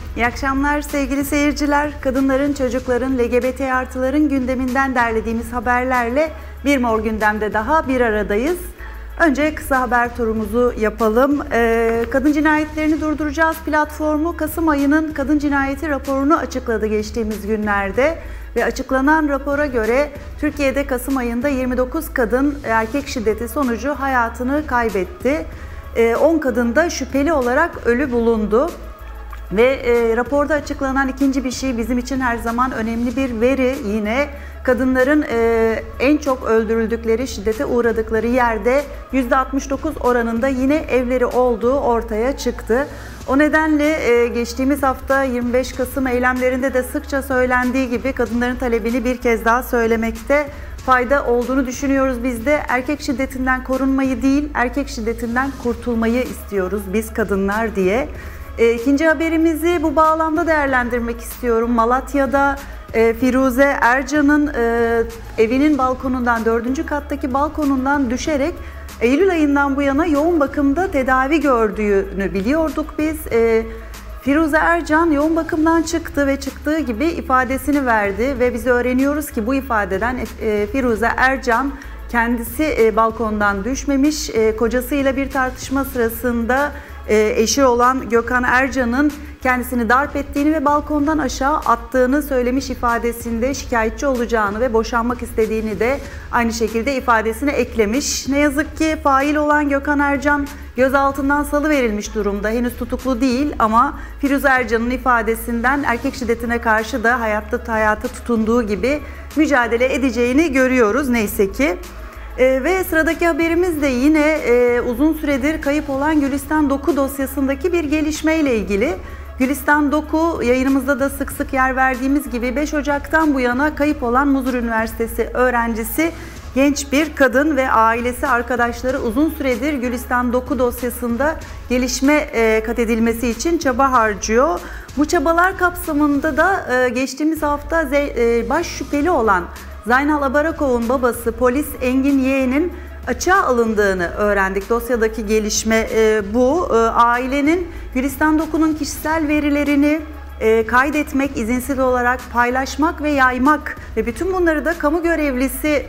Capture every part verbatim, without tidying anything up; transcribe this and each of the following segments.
İyi akşamlar sevgili seyirciler. Kadınların, çocukların, L G B T artıların gündeminden derlediğimiz haberlerle bir Mor Gündem'de daha bir aradayız. Önce kısa haber turumuzu yapalım. Ee, kadın cinayetlerini durduracağız platformu Kasım ayının kadın cinayeti raporunu açıkladı geçtiğimiz günlerde. Ve açıklanan rapora göre Türkiye'de Kasım ayında yirmi dokuz kadın erkek şiddeti sonucu hayatını kaybetti. Ee, on kadın da şüpheli olarak ölü bulundu. Ve e, raporda açıklanan ikinci bir şey bizim için her zaman önemli bir veri, yine kadınların e, en çok öldürüldükleri, şiddete uğradıkları yerde yüzde altmış dokuz oranında yine evleri olduğu ortaya çıktı. O nedenle e, geçtiğimiz hafta yirmi beş Kasım eylemlerinde de sıkça söylendiği gibi kadınların talebini bir kez daha söylemekte fayda olduğunu düşünüyoruz. Biz de erkek şiddetinden korunmayı değil, erkek şiddetinden kurtulmayı istiyoruz biz kadınlar diye. E, ikinci haberimizi bu bağlamda değerlendirmek istiyorum. Malatya'da e, Firuze Ercan'ın e, evinin balkonundan, dördüncü kattaki balkonundan düşerek Eylül ayından bu yana yoğun bakımda tedavi gördüğünü biliyorduk biz. E, Firuze Ercan yoğun bakımdan çıktı ve çıktığı gibi ifadesini verdi ve biz öğreniyoruz ki bu ifadeden e, Firuze Ercan kendisi e, balkondan düşmemiş, e, kocasıyla bir tartışma sırasında eşi olan Gökhan Ercan'ın kendisini darp ettiğini ve balkondan aşağı attığını söylemiş, ifadesinde şikayetçi olacağını ve boşanmak istediğini de aynı şekilde ifadesine eklemiş. Ne yazık ki fail olan Gökhan Ercan gözaltından salıverilmiş durumda. Henüz tutuklu değil ama Firuze Ercan'ın ifadesinden erkek şiddetine karşı da hayatta hayata tutunduğu gibi mücadele edeceğini görüyoruz neyse ki. Ee, ve sıradaki haberimiz de yine e, uzun süredir kayıp olan Gülistan Doku dosyasındaki bir gelişmeyle ilgili. Gülistan Doku, yayınımızda da sık sık yer verdiğimiz gibi beş Ocak'tan bu yana kayıp olan Muzur Üniversitesi öğrencisi genç bir kadın ve ailesi, arkadaşları uzun süredir Gülistan Doku dosyasında gelişme e, kat edilmesi için çaba harcıyor. Bu çabalar kapsamında da e, geçtiğimiz hafta e, baş şüpheli olan Zaynal Abarakov'un babası polis Engin Yeğen'in açığa alındığını öğrendik. Dosyadaki gelişme e, bu. E, ailenin Gülistan Doku'nun kişisel verilerini e, kaydetmek, izinsiz olarak paylaşmak ve yaymak ve bütün bunları da kamu görevlisi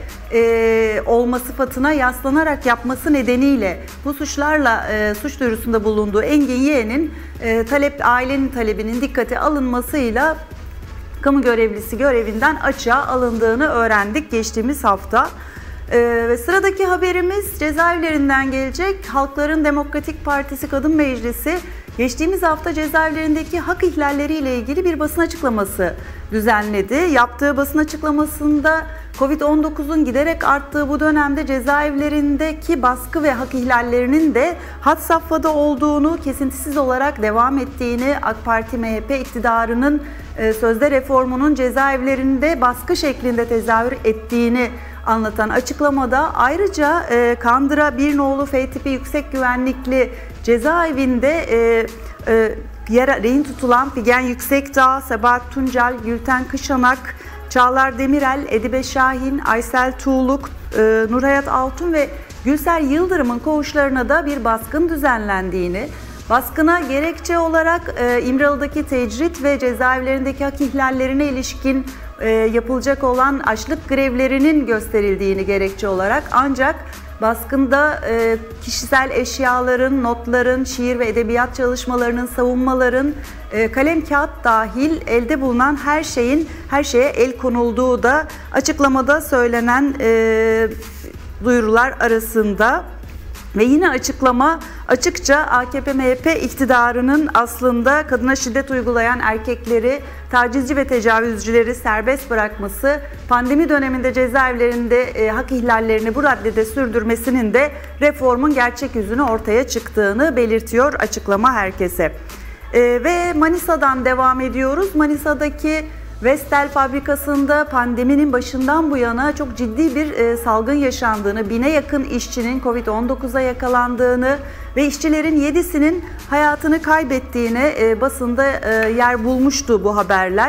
e, olma sıfatına yaslanarak yapması nedeniyle bu suçlarla e, suç duyurusunda bulunduğu Engin Yeğen'in e, talep, ailenin talebinin dikkate alınmasıyla kamu görevlisi görevinden açığa alındığını öğrendik geçtiğimiz hafta. Ee, ve sıradaki haberimiz cezaevlerinden gelecek. Halkların Demokratik Partisi Kadın Meclisi geçtiğimiz hafta cezaevlerindeki hak ihlalleriyle ilgili bir basın açıklaması düzenledi. Yaptığı basın açıklamasında Covid on dokuzun giderek arttığı bu dönemde cezaevlerindeki baskı ve hak ihlallerinin de had safhada olduğunu, kesintisiz olarak devam ettiğini, AK Parti M H P iktidarının sözde reformunun cezaevlerinde baskı şeklinde tezahür ettiğini anlatan açıklamada ayrıca e, Kandıra Bir Nolu F tipi yüksek güvenlikli cezaevinde e, e, yer, rehin tutulan Figen Yüksekdağ, Sebahat Tuncel, Gülten Kışanak, Çağlar Demirel, Edibe Şahin, Aysel Tuğluk, e, Nurhayat Altun ve Gülser Yıldırım'ın koğuşlarına da bir baskın düzenlendiğini, baskına gerekçe olarak e, İmralı'daki tecrit ve cezaevlerindeki hak ihlallerine ilişkin e, yapılacak olan açlık grevlerinin gösterildiğini gerekçe olarak, ancak baskında e, kişisel eşyaların, notların, şiir ve edebiyat çalışmalarının, savunmaların, e, kalem kağıt dahil elde bulunan her şeyin her şeye el konulduğu da açıklamada söylenen e, duyurular arasında. Ve yine açıklama açıkça A K P M H P iktidarının aslında kadına şiddet uygulayan erkekleri, tacizci ve tecavüzcüleri serbest bırakması, pandemi döneminde cezaevlerinde e, hak ihlallerini bu raddede sürdürmesinin de reformun gerçek yüzünü ortaya çıktığını belirtiyor açıklama herkese. E, ve Manisa'dan devam ediyoruz. Manisa'daki Vestel fabrikasında pandeminin başından bu yana çok ciddi bir e, salgın yaşandığını, bine yakın işçinin Covid on dokuza yakalandığını ve işçilerin yedisinin hayatını kaybettiğini e, basında e, yer bulmuştu bu haberler.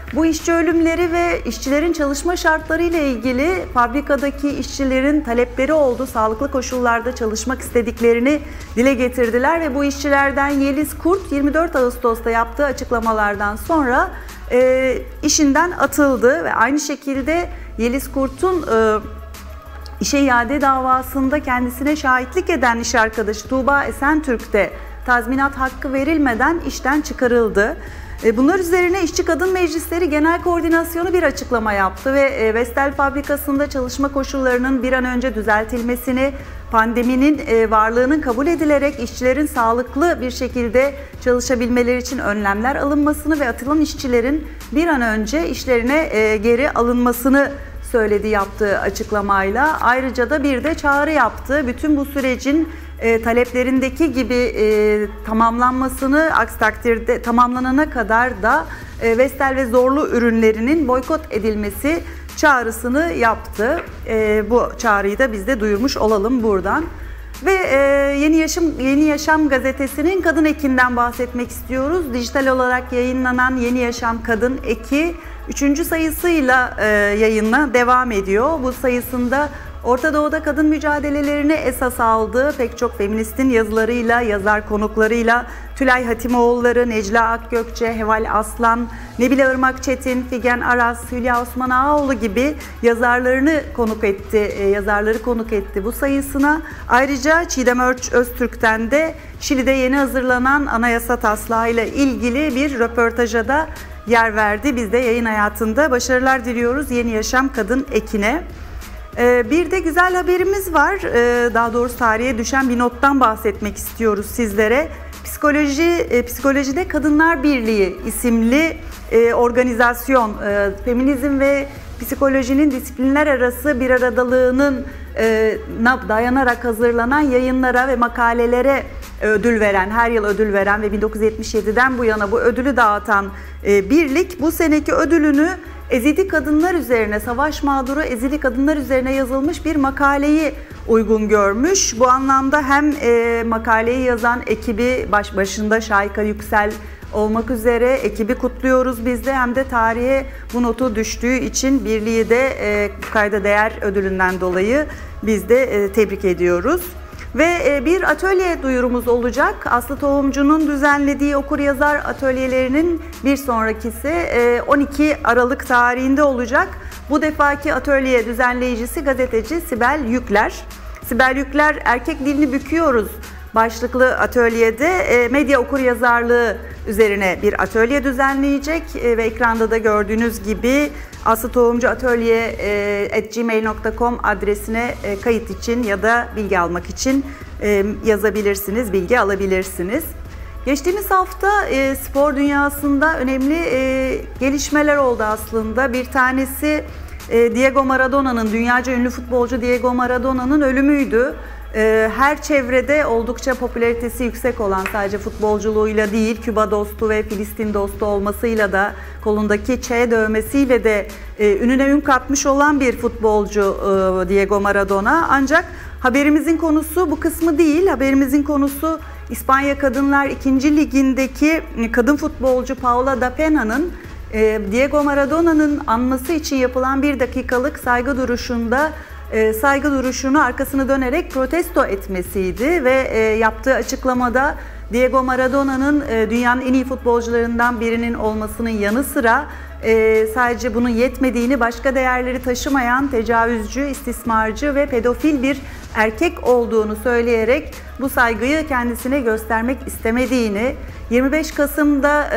Bu işçi ölümleri ve işçilerin çalışma şartları ile ilgili fabrikadaki işçilerin talepleri oldu. Sağlıklı koşullarda çalışmak istediklerini dile getirdiler ve bu işçilerden Yeliz Kurt yirmi dört Ağustos'ta yaptığı açıklamalardan sonra e, işinden atıldı ve aynı şekilde Yeliz Kurt'un e, işe iade davasında kendisine şahitlik eden iş arkadaşı Tuğba Esentürk de tazminat hakkı verilmeden işten çıkarıldı. Bunlar üzerine İşçi Kadın Meclisleri Genel Koordinasyonu bir açıklama yaptı ve Vestel fabrikasında çalışma koşullarının bir an önce düzeltilmesini, pandeminin varlığının kabul edilerek işçilerin sağlıklı bir şekilde çalışabilmeleri için önlemler alınmasını ve atılan işçilerin bir an önce işlerine geri alınmasını söyledi yaptığı açıklamayla. Ayrıca da bir de çağrı yaptı. Bütün bu sürecin e, taleplerindeki gibi e, tamamlanmasını, aksi takdirde tamamlanana kadar da e, Vestel ve Zorlu ürünlerinin boykot edilmesi çağrısını yaptı. E, bu çağrıyı da biz de duyurmuş olalım buradan. Ve e, Yeni Yaşam Yeni Yaşam gazetesinin Kadın Eki'nden bahsetmek istiyoruz. Dijital olarak yayınlanan Yeni Yaşam Kadın Eki üçüncü sayısıyla e, yayına devam ediyor. Bu sayısında Orta Doğu'da kadın mücadelelerini esas aldığı pek çok feministin yazılarıyla, yazar konuklarıyla Tülay Hatimoğulları, Necla Akgökçe, Heval Aslan, Nebile Irmak Çetin, Figen Aras, Hülya Osman Ağaoğlu gibi yazarlarını konuk etti, e, yazarları konuk etti bu sayısına. Ayrıca Çiğdem Öztürk'ten de Şili'de yeni hazırlanan anayasa taslağı ile ilgili bir röportaja da yer verdi. Biz de yayın hayatında başarılar diliyoruz Yeni Yaşam Kadın Eki'ne. Bir de güzel haberimiz var. Daha doğrusu tarihe düşen bir nottan bahsetmek istiyoruz sizlere. Psikoloji, Psikolojide Kadınlar Birliği isimli organizasyon, feminizm ve psikolojinin disiplinler arası bir aradalığının dayanarak hazırlanan yayınlara ve makalelere ödül veren, her yıl ödül veren ve bin dokuz yüz yetmiş yediden bu yana bu ödülü dağıtan birlik bu seneki ödülünü Ezidi kadınlar üzerine, savaş mağduru ezidi kadınlar üzerine yazılmış bir makaleyi uygun görmüş. Bu anlamda hem e, makaleyi yazan ekibi baş başında Şahika Yüksel olmak üzere ekibi kutluyoruz biz de, hem de tarihe bu notu düştüğü için birliği de e, kayda değer ödülünden dolayı biz de e, tebrik ediyoruz. Ve bir atölye duyurumuz olacak. Aslı Tohumcu'nun düzenlediği okur-yazar atölyelerinin bir sonrakisi on iki Aralık tarihinde olacak. Bu defaki atölye düzenleyicisi gazeteci Sibel Yükler. Sibel Yükler Erkek Dilini Büküyoruz başlıklı atölyede medya okur-yazarlığı üzerine bir atölye düzenleyecek ve ekranda da gördüğünüz gibi aslı tohumcu atölye at gmail nokta com adresine kayıt için ya da bilgi almak için yazabilirsiniz, bilgi alabilirsiniz. Geçtiğimiz hafta spor dünyasında önemli gelişmeler oldu aslında. Bir tanesi Diego Maradona'nın, dünyaca ünlü futbolcu Diego Maradona'nın ölümüydü. Her çevrede oldukça popülaritesi yüksek olan, sadece futbolculuğuyla değil, Küba dostu ve Filistin dostu olmasıyla da, kolundaki Che dövmesiyle de ününe ün katmış olan bir futbolcu Diego Maradona. Ancak haberimizin konusu bu kısmı değil. Haberimizin konusu İspanya Kadınlar ikinci Ligi'ndeki kadın futbolcu Paula da Pena'nın Diego Maradona'nın anması için yapılan bir dakikalık saygı duruşunda saygı duruşunu arkasını dönerek protesto etmesiydi ve yaptığı açıklamada Diego Maradona'nın dünyanın en iyi futbolcularından birinin olmasının yanı sıra sadece bunun yetmediğini, başka değerleri taşımayan tecavüzcü, istismarcı ve pedofil bir erkek olduğunu söyleyerek bu saygıyı kendisine göstermek istemediğini, yirmi beş Kasım'da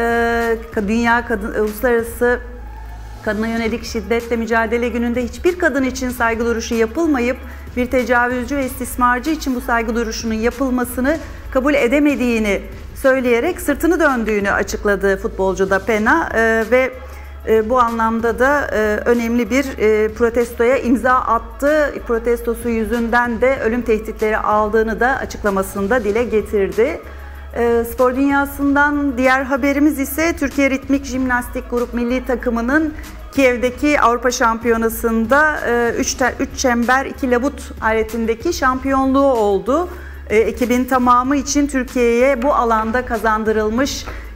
Dünya Kadın Uluslararası Kadına Yönelik Şiddetle Mücadele Günü'nde hiçbir kadın için saygı duruşu yapılmayıp bir tecavüzcü ve istismarcı için bu saygı duruşunun yapılmasını kabul edemediğini söyleyerek sırtını döndüğünü açıkladı futbolcu da Pena ee, ve e, bu anlamda da e, önemli bir e, protestoya imza attı. Protestosu yüzünden de ölüm tehditleri aldığını da açıklamasında dile getirdi. E, spor dünyasından diğer haberimiz ise Türkiye Ritmik Jimnastik Grup Milli Takımı'nın Kiev'deki Avrupa Şampiyonası'nda üç çember iki labut aletindeki şampiyonluğu oldu. Ekibin tamamı için Türkiye'ye bu alanda kazandırılmış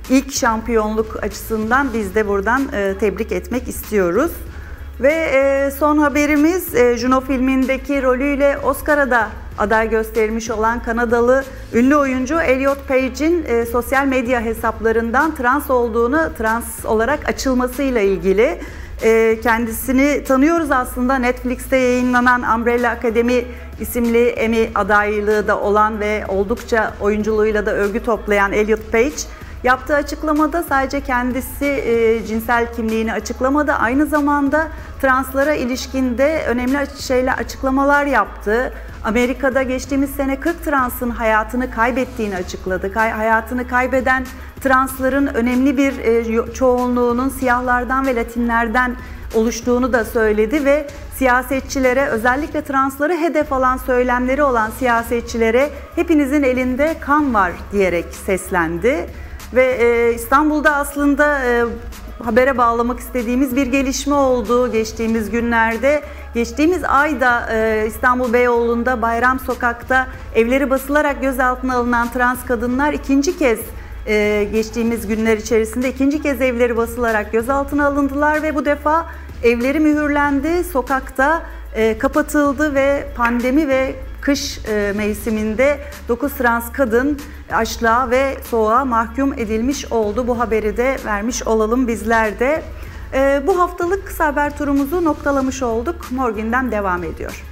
ilk şampiyonluk açısından biz de buradan e, tebrik etmek istiyoruz. Ve e, son haberimiz e, Juno filmindeki rolüyle Oscar'a da aday gösterilmiş olan Kanadalı ünlü oyuncu Elliot Page'in e, sosyal medya hesaplarından trans olduğunu, trans olarak açılmasıyla ilgili. E, kendisini tanıyoruz aslında. Netflix'te yayınlanan Umbrella Academy isimli Emmy adaylığı da olan ve oldukça oyunculuğuyla da övgü toplayan Elliot Page, yaptığı açıklamada sadece kendisi e, cinsel kimliğini açıklamadı, aynı zamanda translara ilişkinde önemli şeyler, açıklamalar yaptı. Amerika'da geçtiğimiz sene kırk transın hayatını kaybettiğini açıkladı. Kay, hayatını kaybeden transların önemli bir e, çoğunluğunun siyahlardan ve Latinlerden oluştuğunu da söyledi ve siyasetçilere, özellikle transları hedef alan söylemleri olan siyasetçilere hepinizin elinde kan var diyerek seslendi. Ve e, İstanbul'da aslında e, habere bağlamak istediğimiz bir gelişme oldu geçtiğimiz günlerde. Geçtiğimiz ayda e, İstanbul Beyoğlu'nda Bayram Sokak'ta evleri basılarak gözaltına alınan trans kadınlar ikinci kez e, geçtiğimiz günler içerisinde ikinci kez evleri basılarak gözaltına alındılar ve bu defa evleri mühürlendi, sokakta e, kapatıldı ve pandemi ve kış e, mevsiminde dokuz trans kadın açlığa ve soğuğa mahkum edilmiş oldu. Bu haberi de vermiş olalım bizler de. E, bu haftalık kısa haber turumuzu noktalamış olduk. Mor Gündem devam ediyor.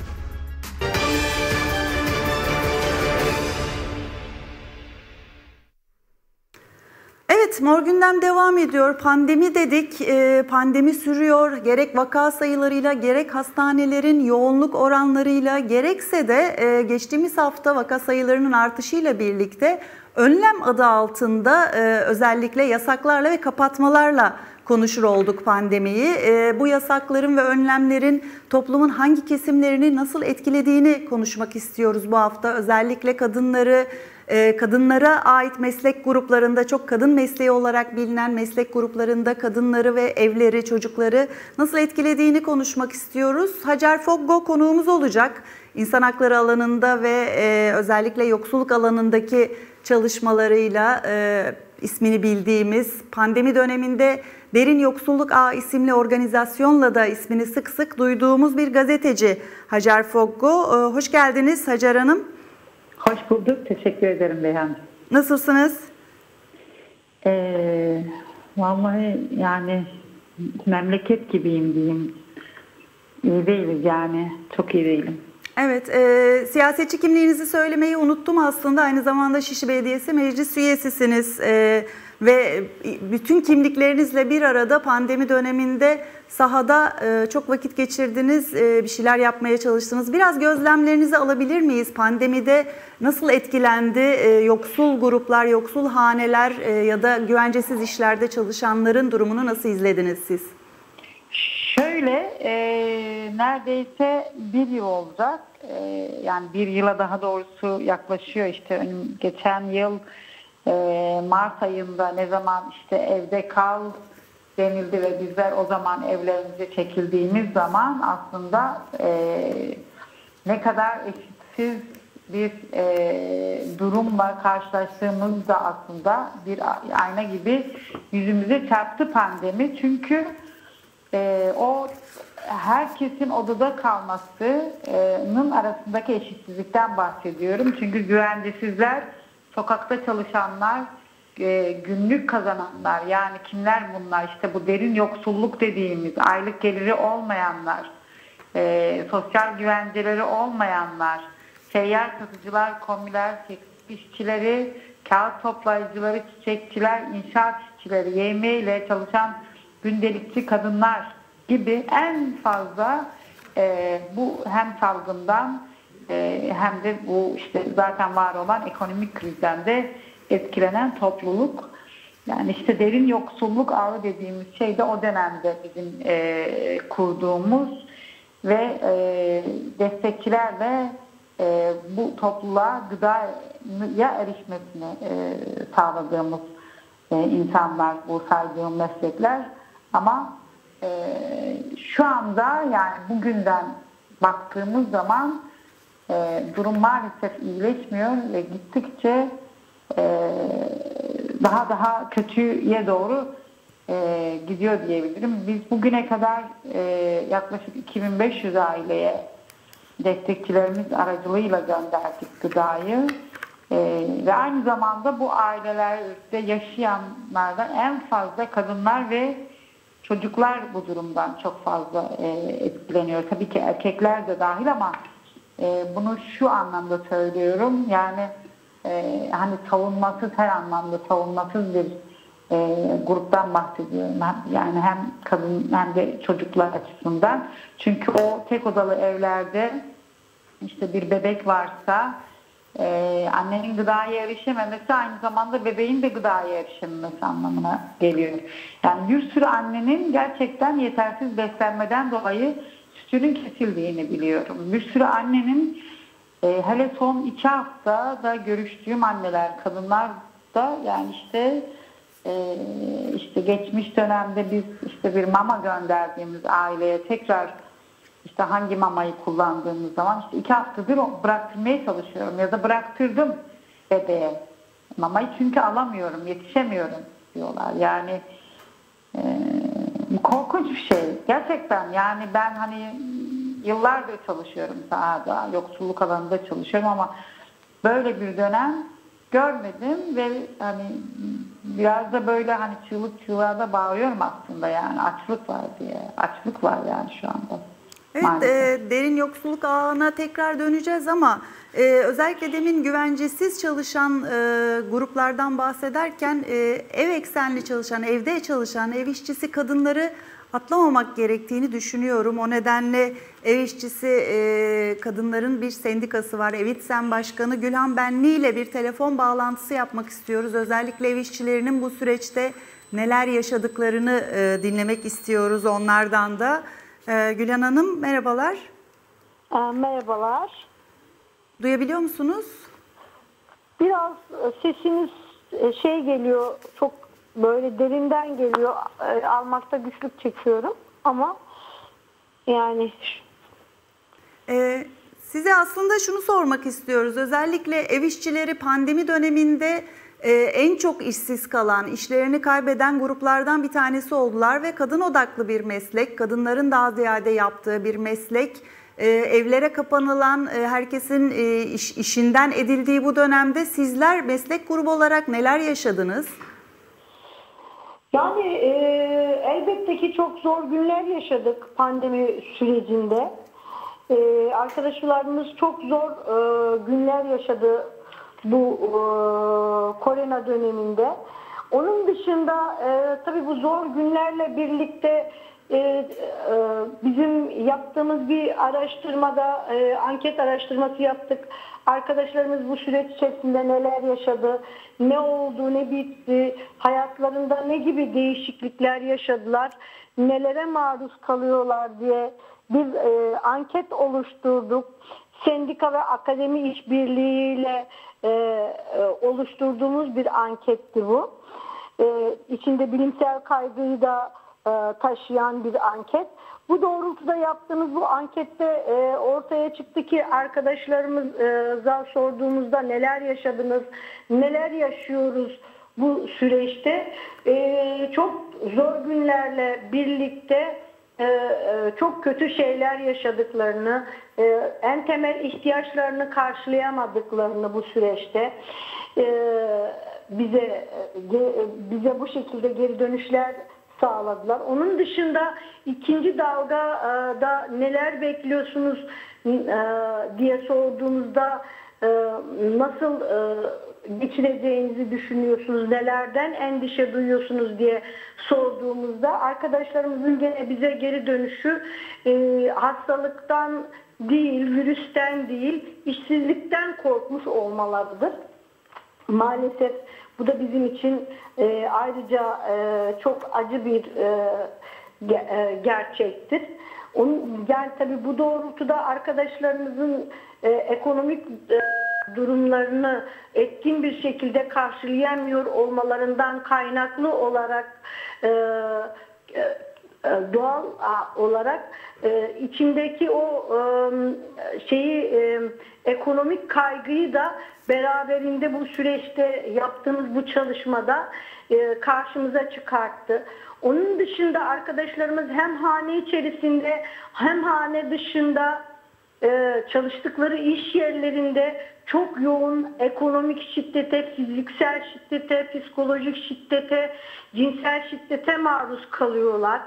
Evet, Mor Gündem devam ediyor. Pandemi dedik, e, pandemi sürüyor. Gerek vaka sayılarıyla, gerek hastanelerin yoğunluk oranlarıyla, gerekse de e, geçtiğimiz hafta vaka sayılarının artışıyla birlikte önlem adı altında e, özellikle yasaklarla ve kapatmalarla konuşur olduk pandemiyi. E, bu yasakların ve önlemlerin toplumun hangi kesimlerini nasıl etkilediğini konuşmak istiyoruz bu hafta. Özellikle kadınları, kadınlara ait meslek gruplarında, çok kadın mesleği olarak bilinen meslek gruplarında kadınları ve evleri, çocukları nasıl etkilediğini konuşmak istiyoruz. Hacer Foggo konuğumuz olacak. İnsan hakları alanında ve özellikle yoksulluk alanındaki çalışmalarıyla ismini bildiğimiz, pandemi döneminde Derin Yoksulluk Ağı isimli organizasyonla da ismini sık sık duyduğumuz bir gazeteci Hacer Foggo. Hoş geldiniz Hacer Hanım. Hoş bulduk. Teşekkür ederim Beyhan. Nasılsınız? Ee, vallahi yani memleket gibiyim diyeyim. İyi değiliz yani. Çok iyi değilim. Evet. E, siyasetçi kimliğinizi söylemeyi unuttum aslında. Aynı zamanda Şişli Belediyesi meclis üyesisiniz. E, ve bütün kimliklerinizle bir arada pandemi döneminde sahada e, çok vakit geçirdiniz, e, bir şeyler yapmaya çalıştınız. Biraz gözlemlerinizi alabilir miyiz? Pandemide nasıl etkilendi e, yoksul gruplar, yoksul haneler e, ya da güvencesiz işlerde çalışanların durumunu nasıl izlediniz siz? Şöyle, e, neredeyse bir yıl olacak. E, yani bir yıla daha doğrusu yaklaşıyor işte. Önüm, geçen yıl e, Mart ayında ne zaman işte evde kal denildi ve bizler o zaman evlerimize çekildiğimiz zaman aslında e, ne kadar eşitsiz bir e, durumla karşılaştığımız da aslında bir ayna gibi yüzümüze çarptı pandemi. Çünkü e, o herkesin odada kalmasının arasındaki eşitsizlikten bahsediyorum. Çünkü güvencesizler, sokakta çalışanlar, günlük kazananlar, yani kimler bunlar? İşte bu derin yoksulluk dediğimiz, aylık geliri olmayanlar, e, sosyal güvenceleri olmayanlar, seyyar satıcılar, komiler, işçileri, kağıt toplayıcıları, çiçekçiler, inşaat işçileri, yemeğiyle çalışan gündelikçi kadınlar gibi en fazla e, bu hem salgından e, hem de bu işte zaten var olan ekonomik krizden de etkilenen topluluk. Yani işte derin yoksulluk ağı dediğimiz şey de o dönemde bizim e, kurduğumuz ve e, destekçilerle e, bu topluluğa gıdaya erişmesini e, sağladığımız e, insanlar, bu saydığım meslekler. Ama e, şu anda yani bugünden baktığımız zaman e, durum maalesef iyileşmiyor ve gittikçe Ee, daha daha kötüye doğru e, gidiyor diyebilirim. Biz bugüne kadar e, yaklaşık iki bin beş yüz aileye destekçilerimiz aracılığıyla gönderdik gıdayı. Ee, ve aynı zamanda bu ailelerde yaşayanlardan en fazla kadınlar ve çocuklar bu durumdan çok fazla e, etkileniyor. Tabii ki erkekler de dahil ama e, bunu şu anlamda söylüyorum. Yani e, hani savunmasız, her anlamda savunmasız bir e, gruptan bahsediyorum. Yani hem kadın hem de çocuklar açısından. Çünkü o tek odalı evlerde işte bir bebek varsa Ee, annenin gıdaya erişememesi aynı zamanda bebeğin de gıdaya erişememesi anlamına geliyor. Yani bir sürü annenin gerçekten yetersiz beslenmeden dolayı sütünün kesildiğini biliyorum. Bir sürü annenin e, hele son iki hafta da görüştüğüm anneler, kadınlar da yani işte e, işte geçmiş dönemde biz işte bir mama gönderdiğimiz aileye tekrar İşte hangi mamayı kullandığımız zaman işte iki haftadır bıraktırmaya çalışıyorum ya da bıraktırdım bebeğe mamayı çünkü alamıyorum, yetişemiyorum diyorlar. Yani e, korkunç bir şey. Gerçekten yani ben hani yıllardır çalışıyorum sahada, yoksulluk alanında çalışıyorum ama böyle bir dönem görmedim ve hani biraz da böyle hani çığlık çığlığa da bağırıyorum aslında yani açlık var diye. Açlık var yani şu anda. Evet, e, derin yoksulluk ağına tekrar döneceğiz ama e, özellikle demin güvencesiz çalışan e, gruplardan bahsederken e, ev eksenli çalışan, evde çalışan ev işçisi kadınları atlamamak gerektiğini düşünüyorum. O nedenle ev işçisi e, kadınların bir sendikası var. Evitsen Başkanı Gülhan Benli ile bir telefon bağlantısı yapmak istiyoruz. Özellikle ev işçilerinin bu süreçte neler yaşadıklarını e, dinlemek istiyoruz onlardan da. Ee, Gülhan Hanım merhabalar. E, merhabalar. Duyabiliyor musunuz? Biraz sesiniz şey geliyor, çok böyle derinden geliyor. E, almakta güçlük çekiyorum ama yani. Ee, size aslında şunu sormak istiyoruz. Özellikle ev işçileri pandemi döneminde e, en çok işsiz kalan, işlerini kaybeden gruplardan bir tanesi oldular ve kadın odaklı bir meslek, kadınların daha ziyade yaptığı bir meslek. E, evlere kapanılan, e, herkesin e, iş, işinden edildiği bu dönemde sizler meslek grubu olarak neler yaşadınız? Yani e, elbette ki çok zor günler yaşadık pandemi sürecinde. E, arkadaşlarımız çok zor e, günler yaşadı bu e, korona döneminde. Onun dışında e, tabii bu zor günlerle birlikte e, e, bizim yaptığımız bir araştırmada e, anket araştırması yaptık. Arkadaşlarımız bu süreç içerisinde neler yaşadı, ne oldu, ne bitti, hayatlarında ne gibi değişiklikler yaşadılar, nelere maruz kalıyorlar diye bir e, anket oluşturduk. Sendika ve akademi işbirliğiyle e, e, oluşturduğumuz bir anketti bu. E, içinde bilimsel kaygıyı da e, taşıyan bir anket. Bu doğrultuda yaptığımız bu ankette e, ortaya çıktı ki arkadaşlarımıza sorduğumuzda neler yaşadınız, neler yaşıyoruz bu süreçte. E, çok zor günlerle birlikte çok kötü şeyler yaşadıklarını, en temel ihtiyaçlarını karşılayamadıklarını bu süreçte bize bize bu şekilde geri dönüşler sağladılar. Onun dışında ikinci dalgada neler bekliyorsunuz diye sorduğumuzda nasıl geçireceğinizi düşünüyorsunuz, nelerden endişe duyuyorsunuz diye sorduğumuzda arkadaşlarımızın gene bize geri dönüşü e, hastalıktan değil, virüsten değil, işsizlikten korkmuş olmalarıdır. Maalesef bu da bizim için e, ayrıca e, çok acı bir e, e, gerçektir. Onun, yani tabii bu doğrultuda arkadaşlarımızın e, ekonomik e, durumlarını etkin bir şekilde karşılayamıyor olmalarından kaynaklı olarak e, e, doğal olarak içimdeki o şeyi ekonomik kaygıyı da beraberinde bu süreçte yaptığımız bu çalışmada karşımıza çıkarttı. Onun dışında arkadaşlarımız hem hane içerisinde hem hane dışında çalıştıkları iş yerlerinde çok yoğun ekonomik şiddete, fiziksel şiddete, psikolojik şiddete, cinsel şiddete maruz kalıyorlar.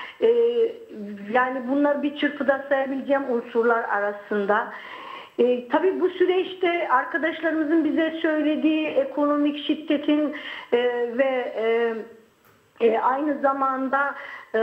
Yani bunlar bir çırpıda sayabileceğim unsurlar arasında. E, tabii bu süreçte arkadaşlarımızın bize söylediği ekonomik şiddetin e, ve e, e, aynı zamanda e,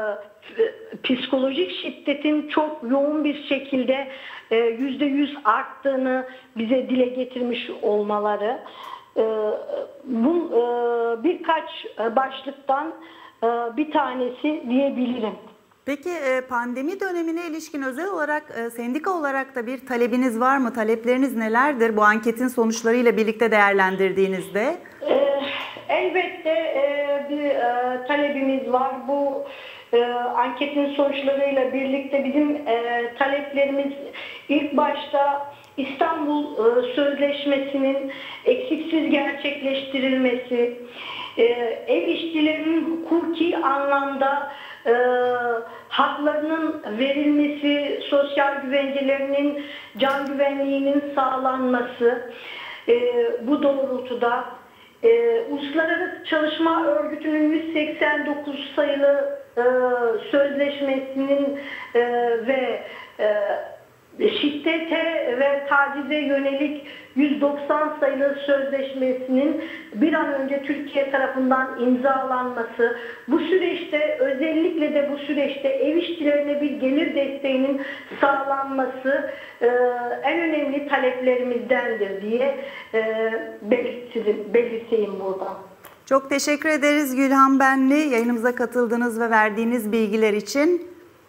psikolojik şiddetin çok yoğun bir şekilde e, yüzde yüz arttığını bize dile getirmiş olmaları. E, bu e, birkaç başlıktan e, bir tanesi diyebilirim. Peki pandemi dönemine ilişkin özel olarak sendika olarak da bir talebiniz var mı? Talepleriniz nelerdir bu anketin sonuçlarıyla birlikte değerlendirdiğinizde? Elbette bir talebimiz var. Bu anketin sonuçlarıyla birlikte bizim taleplerimiz ilk başta İstanbul Sözleşmesi'nin eksiksiz gerçekleştirilmesi, ev işçilerinin hukuki anlamda E, haklarının verilmesi, sosyal güvencelerinin, can güvenliğinin sağlanması, e, bu doğrultuda e, Uluslararası Çalışma Örgütü'nün yüz seksen dokuz sayılı e, sözleşmesinin e, ve e, şiddete ve tacize yönelik yüz doksan sayılı sözleşmesinin bir an önce Türkiye tarafından imzalanması, bu süreçte özellikle de bu süreçte ev işçilerine bir gelir desteğinin sağlanması e, en önemli taleplerimizdendir diye e, belirteyim, belirteyim burada. Çok teşekkür ederiz Gülhan Benli, yayınımıza katıldığınız ve verdiğiniz bilgiler için.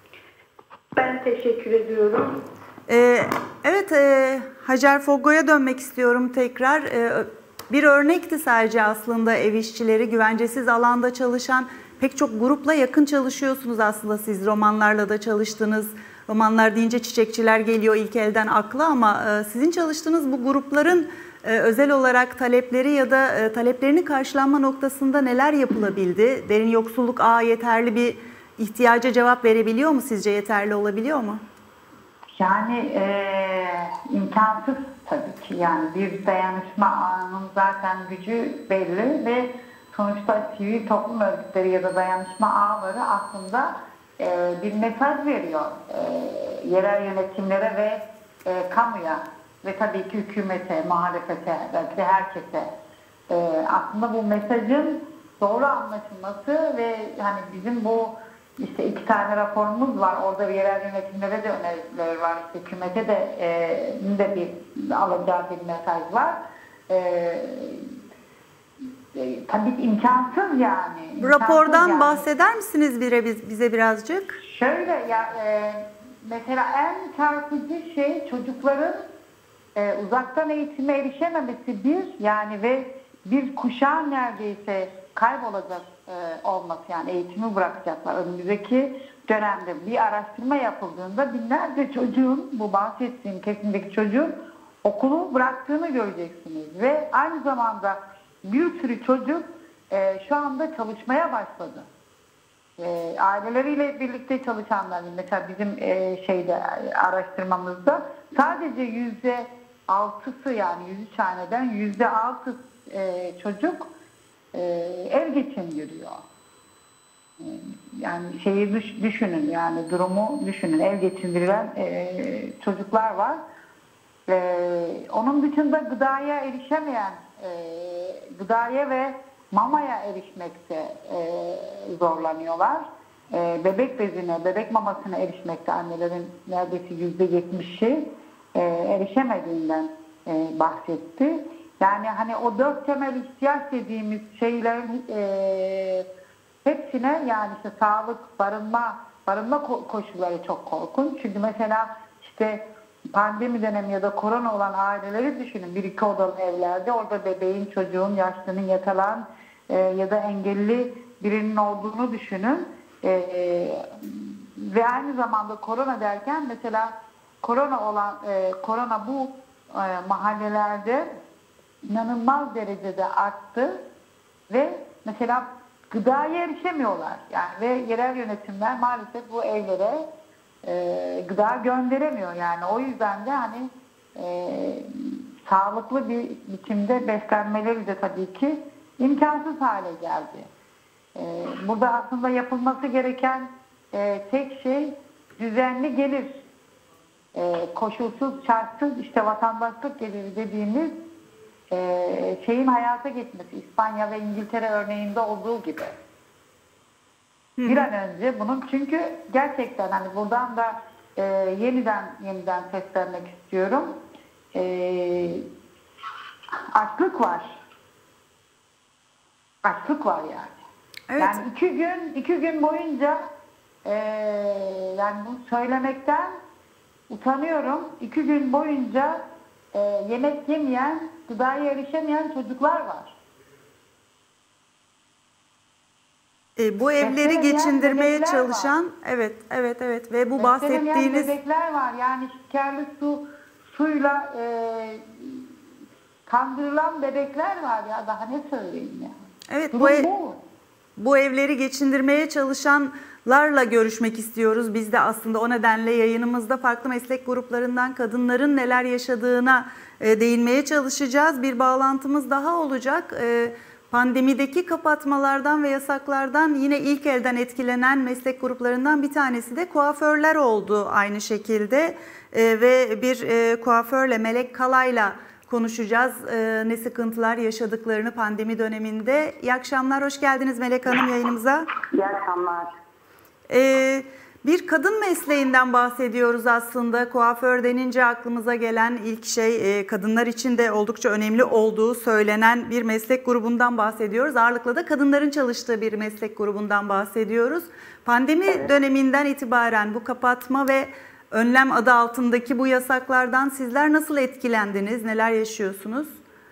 Ben teşekkür ediyorum. Ee, evet, e, Hacer Foggo'ya dönmek istiyorum tekrar. Ee, bir örnekti sadece aslında ev işçileri, güvencesiz alanda çalışan pek çok grupla yakın çalışıyorsunuz aslında siz. Romanlarla da çalıştınız. Romanlar deyince çiçekçiler geliyor ilk elden akla ama e, sizin çalıştığınız bu grupların e, özel olarak talepleri ya da e, taleplerinin karşılanma noktasında neler yapılabildi? Derin yoksulluk ağı yeterli bir ihtiyaca cevap verebiliyor mu sizce? Yeterli olabiliyor mu? Yani e, imkansız tabii ki. Yani bir dayanışma ağının zaten gücü belli ve sonuçta sivil toplum örgütleri ya da dayanışma ağları aslında e, bir mesaj veriyor e, yerel yönetimlere ve e, kamuya ve tabii ki hükümete, muhalefete, belki de herkese. E, aslında bu mesajın doğru anlaşılması ve hani bizim bu İşte iki tane raporumuz var. Orada yerel yönetimlere de önerileri var. İşte hükümete de, e, de bir alacağı bir mesaj var. E, e, tabii ki imkansız yani. Bu rapordan yani. bahseder misiniz bize, bize birazcık? Şöyle ya e, mesela en çarpıcı şey çocukların e, uzaktan eğitime erişememesi bir yani ve bir kuşağın neredeyse kaybolacak e, olması yani eğitimi bırakacaklar. Önümüzdeki dönemde bir araştırma yapıldığında binlerce çocuğun bu bahsettiğim kesimdeki çocuğun okulu bıraktığını göreceksiniz. Ve aynı zamanda bir sürü çocuk e, şu anda çalışmaya başladı. E, aileleriyle birlikte çalışanlar mesela bizim e, şeyde araştırmamızda sadece yüzde altısı yani yüz üç haneden yüzde altı e, çocuk e, ev geçindiriyor. E, yani şeyi düş, düşünün yani durumu düşünün ev geçindirilen e, çocuklar var. E, onun dışında gıdaya erişemeyen e, gıdaya ve mamaya erişmekte e, zorlanıyorlar. E, bebek bezine, bebek mamasına erişmekte annelerin neredeyse yüzde yetmişi e, erişemediğinden e, bahsetti. Yani hani o dört temel ihtiyaç dediğimiz şeylerin e, hepsine yani işte sağlık, barınma, barınma koşulları çok korkunç. Çünkü mesela işte pandemi dönemi ya da korona olan aileleri düşünün. Bir iki odalı evlerde orada bebeğin, çocuğun, yaşlının, yatalan e, ya da engelli birinin olduğunu düşünün. E, ve aynı zamanda korona derken mesela korona olan e, korona bu e, mahallelerde inanılmaz derecede arttı ve mesela gıdaya erişemiyorlar. Yani ve yerel yönetimler maalesef bu evlere e, gıda gönderemiyor. Yani o yüzden de hani e, sağlıklı bir biçimde beslenmeleri de tabii ki imkansız hale geldi. E, burada aslında yapılması gereken e, tek şey düzenli gelir. E, koşulsuz, şartsız işte vatandaşlık geliri dediğimiz e, şeyin hayata geçmesi. İspanya ve İngiltere örneğinde olduğu gibi. Hı. Bir an önce bunun, çünkü gerçekten hani buradan da e, yeniden yeniden seslenmek istiyorum. E, açlık var. Açlık var yani. Evet. Yani iki gün iki gün boyunca e, yani bunu söylemekten utanıyorum. İki gün boyunca e, yemek yemeyen, gıdaya erişemeyen çocuklar var. E, bu evleri geçindirmeye çalışan, var. evet, evet, evet ve bu bahsettiğiniz bebekler var. Yani şekerli su suyla e, kandırılan bebekler var ya, daha ne söyleyeyim ya. Evet, bu, ev, bu. bu evleri geçindirmeye çalışanlarla görüşmek istiyoruz. Biz de aslında o nedenle yayınımızda farklı meslek gruplarından kadınların neler yaşadığına e, değinmeye çalışacağız. Bir bağlantımız daha olacak. E, Pandemideki kapatmalardan ve yasaklardan yine ilk elden etkilenen meslek gruplarından bir tanesi de kuaförler oldu aynı şekilde. Ee, ve bir e, kuaförle, Melek Kalay'la konuşacağız e, ne sıkıntılar yaşadıklarını pandemi döneminde. İyi akşamlar, hoş geldiniz Melek Hanım yayınımıza. İyi akşamlar. Ee, Bir kadın mesleğinden bahsediyoruz aslında. Kuaför denince aklımıza gelen ilk şey kadınlar için de oldukça önemli olduğu söylenen bir meslek grubundan bahsediyoruz. Ağırlıkla da kadınların çalıştığı bir meslek grubundan bahsediyoruz. Pandemi evet. döneminden itibaren bu kapatma ve önlem adı altındaki bu yasaklardan sizler nasıl etkilendiniz? Neler yaşıyorsunuz?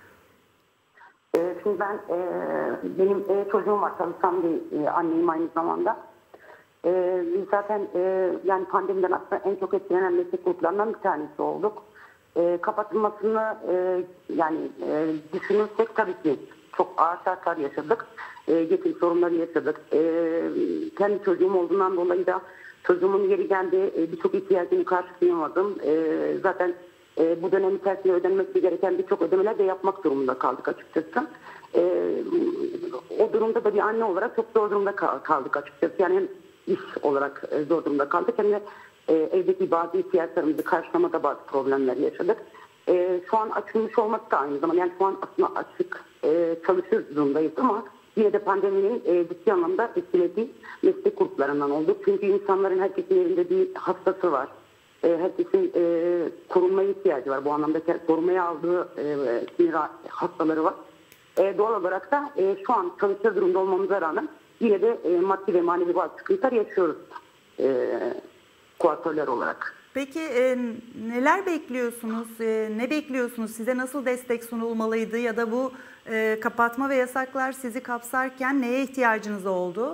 Şimdi ben, benim çocuğum var, çalışan bir anneyim aynı zamanda. Ee, biz zaten e, yani pandemiden aslında en çok etkilenen meslek gruplarından bir tanesi olduk. E, kapatılmasını e, yani e, düşünürsek tabii ki çok ağır şartlar yaşadık. E, geçim sorunları yaşadık. E, kendi çocuğum olduğundan dolayı da çocuğumun yeri geldi. E, birçok ihtiyacını karşılayamadım. E, zaten e, bu dönem içerisinde ödenmesi gereken birçok ödemeler de yapmak durumunda kaldık açıkçası. E, o durumda da bir anne olarak çok zor durumda kaldık açıkçası. Yani hem iş olarak zor durumda kaldık. Hem de e, evdeki bazı ihtiyaçlarımızı karşılamada bazı problemler yaşadık. E, şu an açılmış olması da aynı zaman. Yani şu an aslında açık e, çalışır durumdayız ama yine de pandeminin e, ciddi anlamda etkilediği meslek gruplarından olduk. Çünkü insanların, herkesin elinde bir hastası var. E, herkesin e, korunmaya ihtiyacı var. Bu anlamda korumaya aldığı e, sinir hastaları var. E, doğal olarak da e, şu an çalışır durumda olmamıza rağmen yine de e, maddi ve manevi bazı sıkıntılar yaşıyoruz e, kuaförler olarak. Peki e, neler bekliyorsunuz? E, ne bekliyorsunuz? Size nasıl destek sunulmalıydı ya da bu e, kapatma ve yasaklar sizi kapsarken neye ihtiyacınız oldu?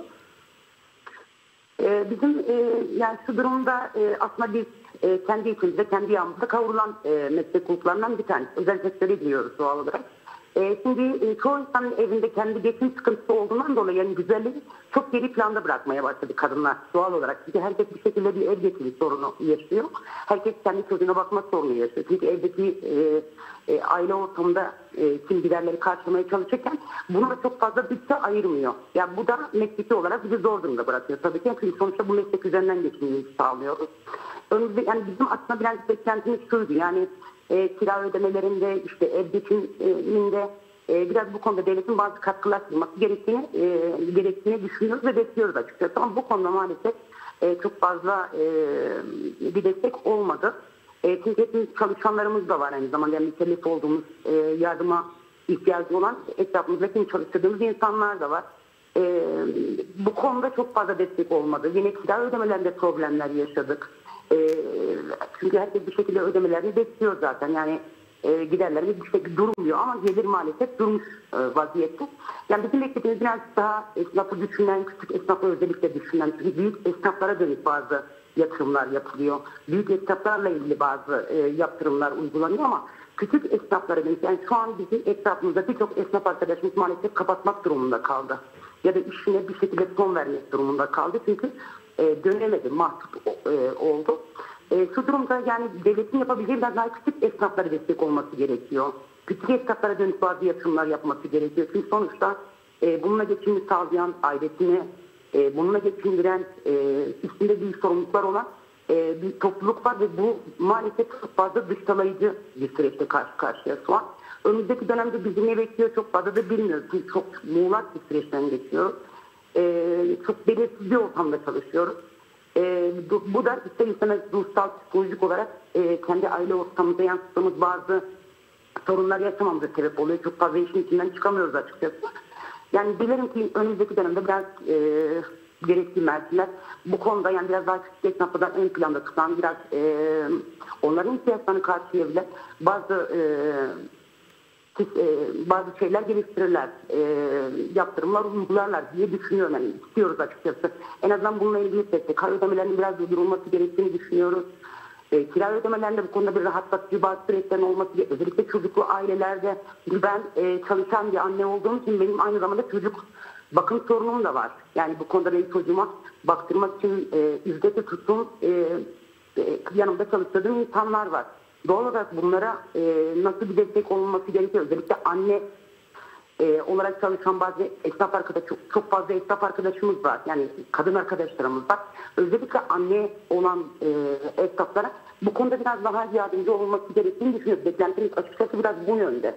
E, bizim e, yani şu durumda e, aslında biz e, kendi içimizde, kendi yağımızda kavrulan e, meslek gruplarından bir tanesi. Özel sektörü biliyoruz doğal olarak. E, şimdi e, çoğu insanın evinde kendi geçim sıkıntısı olduğundan dolayı yani güzelliği çok geri planda bırakmaya başladı kadınlar doğal olarak. Çünkü herkes bir şekilde bir ev geçimi sorunu yaşıyor. Herkes kendi çocuğuna bakma sorunu yaşıyor. Çünkü evdeki e, e, aile ortamında e, tüm giderleri karşılamaya çalışırken buna çok fazla bütçe ayırmıyor. Yani bu da mesleki olarak bizi zor durumda bırakıyor tabii ki. Çünkü sonuçta bu meslek üzerinden geçimimizi sağlıyoruz. Önümüzde, yani bizim aslında biraz beklentimiz şuydu. Yani E, kira ödemelerinde, işte ev geçiminde e, biraz bu konuda devletin bazı katkılar sunması gerektiğini, e, gerektiğini düşünüyoruz ve bekliyoruz açıkçası. Ama bu konuda maalesef e, çok fazla e, bir destek olmadı. E, çünkü hepimiz çalışanlarımız da var aynı zamanda. Yani mükellef olduğumuz, e, yardıma ihtiyacı olan etrafımızdaki çalıştırdığımız insanlar da var. E, bu konuda çok fazla destek olmadı. Yine kira ödemelerinde problemler yaşadık. E, çünkü herkes bir şekilde ödemelerini bekliyor zaten. Yani e, giderlerimiz bir şekilde durmuyor ama gelir maalesef durmuş e, vaziyette. Yani bizim beklediğimiz biraz daha esnafı düşünen, küçük esnafı özellikle düşünen, çünkü büyük esnaflara dönük bazı yatırımlar yapılıyor. Büyük esnaflarla ilgili bazı e, yaptırımlar uygulanıyor ama küçük esnaflara dönük, yani şu an bizim etrafımızda birçok esnaf arkadaşımız maalesef kapatmak durumunda kaldı. Ya da işine bir şekilde son vermek durumunda kaldı. Çünkü e, dönemedi, mahcup e, oldu. E, şu durumda yani devletin yapabileceği biraz daha küçük esnaflara destek olması gerekiyor. Küçük esnaflara dönük bazı yatırımlar yapması gerekiyor. Çünkü sonuçta e, bununla geçimini sağlayan, ailesini e, bununla geçindiren, e, üstünde büyük sorumluluklar olan e, bir topluluk var ve bu maalesef çok fazla dıştalayıcı bir süreçte karşı karşıya şu an. Önümüzdeki dönemde bizi ne bekliyor çok fazla da bilmiyoruz. Çünkü çok muğlak bir süreçten geçiyoruz. E, çok belirsiz bir ortamda çalışıyoruz. E, bu, bu da ister istemez ruhsal, psikolojik olarak e, kendi aile ortamımıza yansıttığımız bazı sorunlar yaşamamıza sebep oluyor. Çok fazla işin içinden çıkamıyoruz açıkçası. Yani dilerim ki önümüzdeki dönemde biraz e, gerekli merciler bu konuda yani biraz daha küçük esnaflardan ön planda tutan, biraz e, onların ihtiyaçlarını karşılayabilen bazı e, e, bazı şeyler geliştirirler, e, yaptırımlar uygularlar diye düşünüyorum. Yani istiyoruz açıkçası. En azından bununla ilgili destek, kar ödemelerinin biraz durdurulması gerektiğini düşünüyoruz. E, kira ödemelerinde bu konuda bir rahatlatıcı bazı süreçlerin olması gerekiyor. Özellikle çocuklu ailelerde. Ben e, çalışan bir anne olduğum için benim aynı zamanda çocuk bakım sorunum da var. Yani bu konuda benim çocuğuma baktırmak için e, ücreti tuttuğum e, e, yanımda çalıştırdığım insanlar var. Doğal olarak bunlara e, nasıl bir destek olunması gerekiyor? Özellikle anne e, olarak çalışan bazı esnaf arkadaş, çok, çok fazla esnaf arkadaşımız var. Yani kadın arkadaşlarımız var. Özellikle anne olan e, esnaflara bu konuda biraz daha yardımcı olması gerektiğini düşünüyoruz. Beklentimiz açıkçası biraz bu yönde.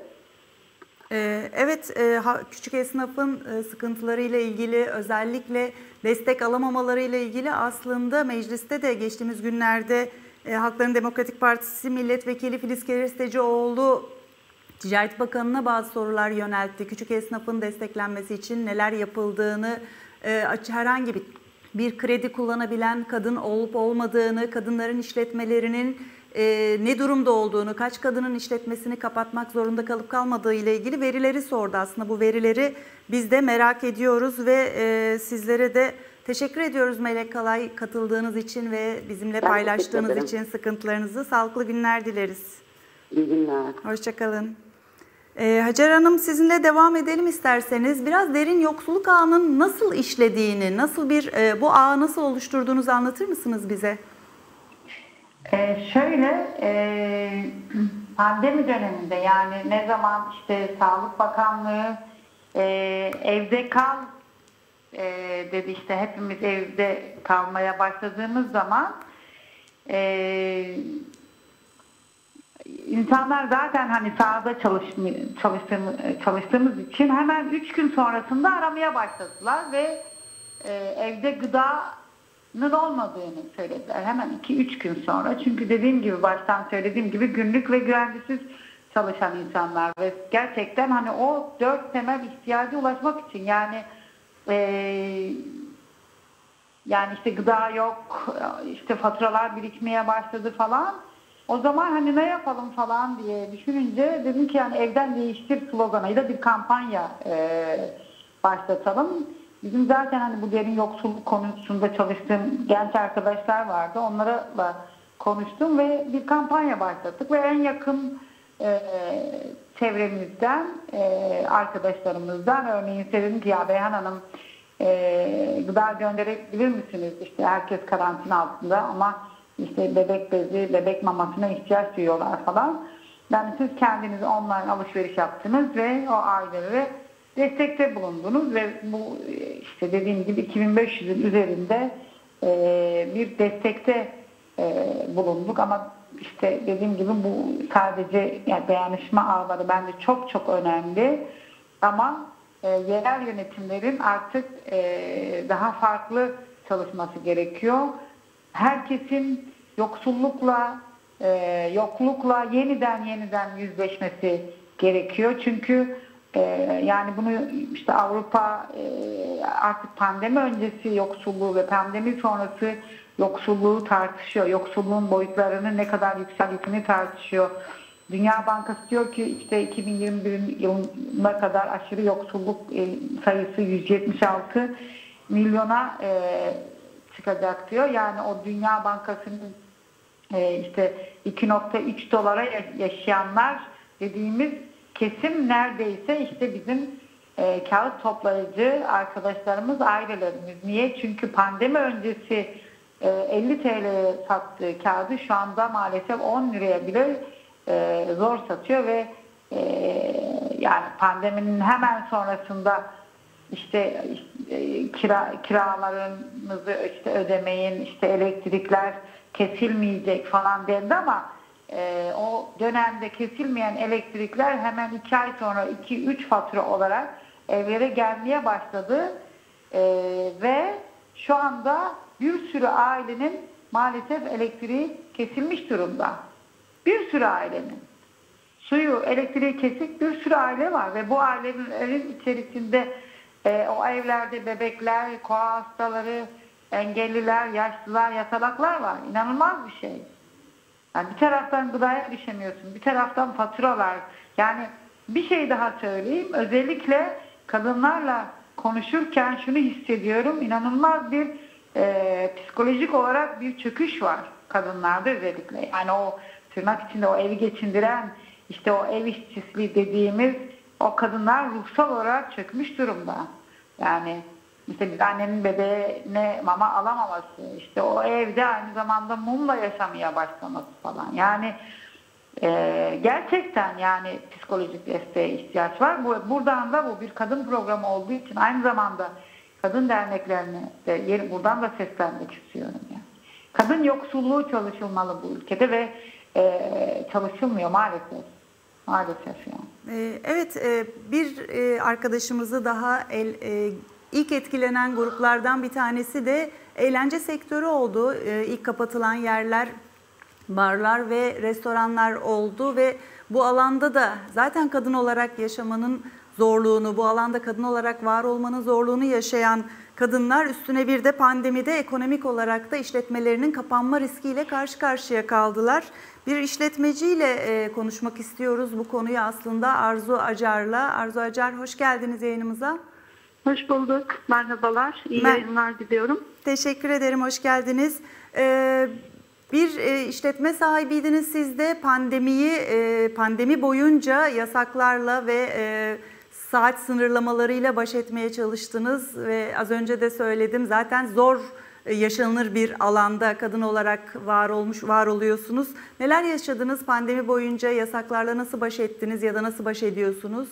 Evet, küçük esnafın sıkıntılarıyla ilgili, özellikle destek alamamalarıyla ilgili aslında mecliste de geçtiğimiz günlerde Halkların Demokratik Partisi Milletvekili Filiz Kerestecioğlu Ticaret Bakanı'na bazı sorular yöneltti. Küçük esnafın desteklenmesi için neler yapıldığını, herhangi bir, bir kredi kullanabilen kadın olup olmadığını, kadınların işletmelerinin Ee, ne durumda olduğunu, kaç kadının işletmesini kapatmak zorunda kalıp kalmadığı ile ilgili verileri sordu. Aslında bu verileri biz de merak ediyoruz ve e, sizlere de teşekkür ediyoruz Melek Kalay, katıldığınız için ve bizimle Ben paylaştığınız için sıkıntılarınızı. Sağlıklı günler dileriz. İyi günler. Hoşçakalın. Ee, Hacer Hanım, sizinle devam edelim isterseniz. Biraz derin yoksulluk ağının nasıl işlediğini, nasıl bir e, bu ağı nasıl oluşturduğunuzu anlatır mısınız bize? Ee, şöyle e, pandemi döneminde, yani ne zaman işte Sağlık Bakanlığı e, evde kal e, dedi, işte hepimiz evde kalmaya başladığımız zaman e, insanlar zaten hani sahada çalıştığımız, çalıştığımız için hemen üç gün sonrasında aramaya başladılar ve e, evde gıda olmadığını söylediler. Hemen iki üç gün sonra. Çünkü dediğim gibi, baştan söylediğim gibi günlük ve güvencesiz çalışan insanlar ve gerçekten hani o dört temel ihtiyaca ulaşmak için, yani e, yani işte gıda yok, işte faturalar birikmeye başladı falan. O zaman hani ne yapalım falan diye düşününce dedim ki yani evden değiştir sloganıyla bir kampanya e, başlatalım. Bizim zaten hani bu derin yoksulluk konusunda çalıştığım genç arkadaşlar vardı. Onlarla konuştum ve bir kampanya başlattık ve en yakın e, çevremizden, e, arkadaşlarımızdan örneğin dedim ki ya Beyhan Hanım e, gıda gönderebilir misiniz? İşte herkes karantina altında ama işte bebek bezi, bebek mamasına ihtiyaç duyuyorlar falan. Yani siz kendiniz online alışveriş yaptınız ve o ailelere destekte bulundunuz ve bu işte dediğim gibi iki bin beş yüzün üzerinde e, bir destekte e, bulunduk ama işte dediğim gibi bu sadece yani dayanışma ağları bence çok çok önemli ama e, yerel yönetimlerin artık e, daha farklı çalışması gerekiyor. Herkesin yoksullukla, e, yoklukla yeniden yeniden yüzleşmesi gerekiyor çünkü Ee, yani bunu işte Avrupa e, artık pandemi öncesi yoksulluğu ve pandemi sonrası yoksulluğu tartışıyor. Yoksulluğun boyutlarını ne kadar yükselttiğini tartışıyor. Dünya Bankası diyor ki işte iki bin yirmi bir yılına kadar aşırı yoksulluk e, sayısı yüz yetmiş altı milyona e, çıkacak diyor. Yani o Dünya Bankası'nın e, işte iki nokta üç dolara yaşayanlar dediğimiz kesim neredeyse işte bizim e, kağıt toplayıcı arkadaşlarımız, ailelerimiz. Niye? Çünkü pandemi öncesi e, elli T L'ye sattığı kağıdı şu anda maalesef on liraya bile e, zor satıyor ve e, yani pandeminin hemen sonrasında işte, işte kira, kiralarınızı işte ödemeyin, işte elektrikler kesilmeyecek falan dendi ama e, o dönemde kesilmeyen elektrikler hemen iki ay sonra iki üç fatura olarak evlere gelmeye başladı e, ve şu anda bir sürü ailenin maalesef elektriği kesilmiş durumda. Bir sürü ailenin. Suyu, elektriği kesik bir sürü aile var ve bu ailelerin içerisinde e, o evlerde bebekler, koa hastaları, engelliler, yaşlılar, yatalaklar var. İnanılmaz bir şey. Yani bir taraftan gıdaya erişemiyorsun, bir taraftan faturalar. Yani bir şey daha söyleyeyim. Özellikle kadınlarla konuşurken şunu hissediyorum. İnanılmaz bir e, psikolojik olarak bir çöküş var kadınlarda özellikle. Yani o tırnak içinde o evi geçindiren, işte o ev işçisi dediğimiz o kadınlar ruhsal olarak çökmüş durumda. Yani işte bir annenin bebeğine mama alamaması, işte o evde aynı zamanda mumla yaşamaya başlaması falan. Yani e, gerçekten yani psikolojik desteğe ihtiyaç var. Bu, buradan da bu bir kadın programı olduğu için aynı zamanda kadın derneklerine de yer, buradan da seslenmek istiyorum. Yani. Kadın yoksulluğu çalışılmalı bu ülkede ve e, çalışılmıyor maalesef. Maalesef yani. Evet, bir arkadaşımızı daha el, ilk etkilenen gruplardan bir tanesi de eğlence sektörü oldu. İlk kapatılan yerler, barlar ve restoranlar oldu ve bu alanda da zaten kadın olarak yaşamanın zorluğunu, bu alanda kadın olarak var olmanın zorluğunu yaşayan kadınlar üstüne bir de pandemide ekonomik olarak da işletmelerinin kapanma riskiyle karşı karşıya kaldılar. Bir işletmeciyle e, konuşmak istiyoruz bu konuyu aslında Arzu Acar'la. Arzu Acar, hoş geldiniz yayınımıza. Hoş bulduk. Merhabalar. İyi ben, yayınlar diliyorum. Teşekkür ederim. Hoş geldiniz. Ee, bir e, işletme sahibiydiniz siz de pandemiyi e, pandemi boyunca yasaklarla ve e, saat sınırlamalarıyla baş etmeye çalıştınız ve az önce de söyledim zaten zor yaşanılır bir alanda kadın olarak var olmuş var oluyorsunuz. Neler yaşadınız pandemi boyunca, yasaklarla nasıl baş ettiniz ya da nasıl baş ediyorsunuz?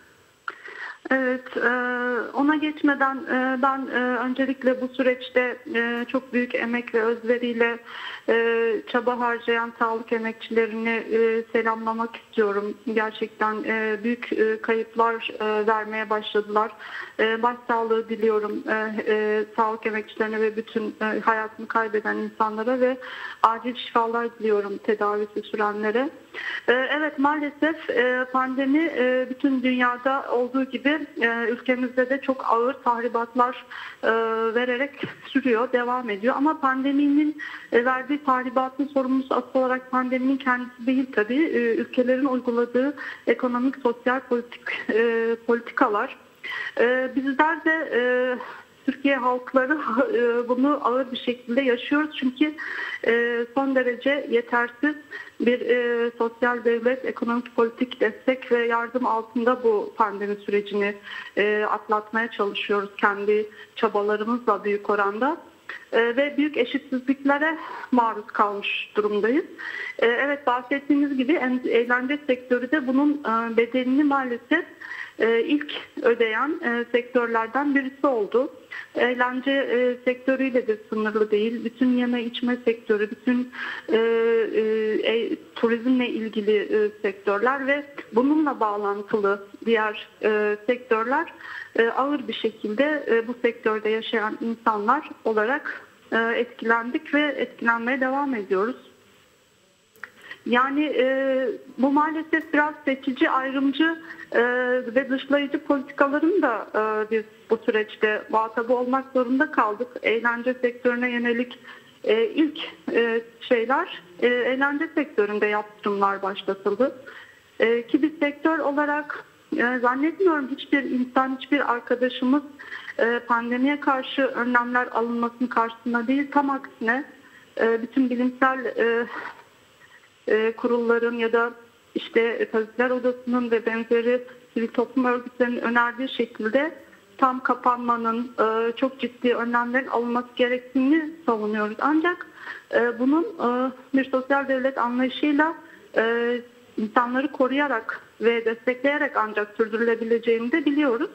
Evet, ona geçmeden ben öncelikle bu süreçte çok büyük emek ve özveriyle çaba harcayan sağlık emekçilerini selamlamak istiyorum. Gerçekten büyük kayıplar vermeye başladılar. Başsağlığı diliyorum sağlık emekçilerine ve bütün hayatını kaybeden insanlara ve acil şifalar diliyorum tedavisi sürenlere. Evet, maalesef pandemi bütün dünyada olduğu gibi ülkemizde de çok ağır tahribatlar vererek sürüyor, devam ediyor. Ama pandeminin verdiği tahribatın sorumlusu asıl olarak pandeminin kendisi değil tabii. Ülkelerin uyguladığı ekonomik, sosyal politik politikalar. Bizler de Türkiye halkları bunu ağır bir şekilde yaşıyoruz. Çünkü son derece yetersiz bir sosyal devlet, ekonomik politik destek ve yardım altında bu pandemi sürecini atlatmaya çalışıyoruz kendi çabalarımızla büyük oranda. Ve büyük eşitsizliklere maruz kalmış durumdayız. Evet, bahsettiğimiz gibi eğlence sektörü de bunun bedelini maalesef ilk ödeyen sektörlerden birisi oldu. Eğlence sektörüyle de sınırlı değil. Bütün yeme içme sektörü, bütün e, e, turizmle ilgili e, sektörler ve bununla bağlantılı diğer e, sektörler e, ağır bir şekilde e, bu sektörde yaşayan insanlar olarak e, etkilendik ve etkilenmeye devam ediyoruz. Yani e, bu maalesef biraz seçici, ayrımcı e, ve dışlayıcı politikaların da e, biz bu süreçte muhatabı olmak zorunda kaldık. Eğlence sektörüne yönelik e, ilk e, şeyler e, eğlence sektöründe yaptırımlar başlatıldı. E, ki bir sektör olarak e, zannetmiyorum hiçbir insan, hiçbir arkadaşımız e, pandemiye karşı önlemler alınmasının karşısında değil. Tam aksine e, bütün bilimsel e, e, kurulların ya da işte Tabipler Odası'nın ve benzeri sivil toplum örgütlerinin önerdiği şekilde tam kapanmanın, e, çok ciddi önlemlerin alınması gerektiğini savunuyoruz. Ancak e, bunun e, bir sosyal devlet anlayışıyla e, insanları koruyarak ve destekleyerek ancak sürdürülebileceğini de biliyoruz.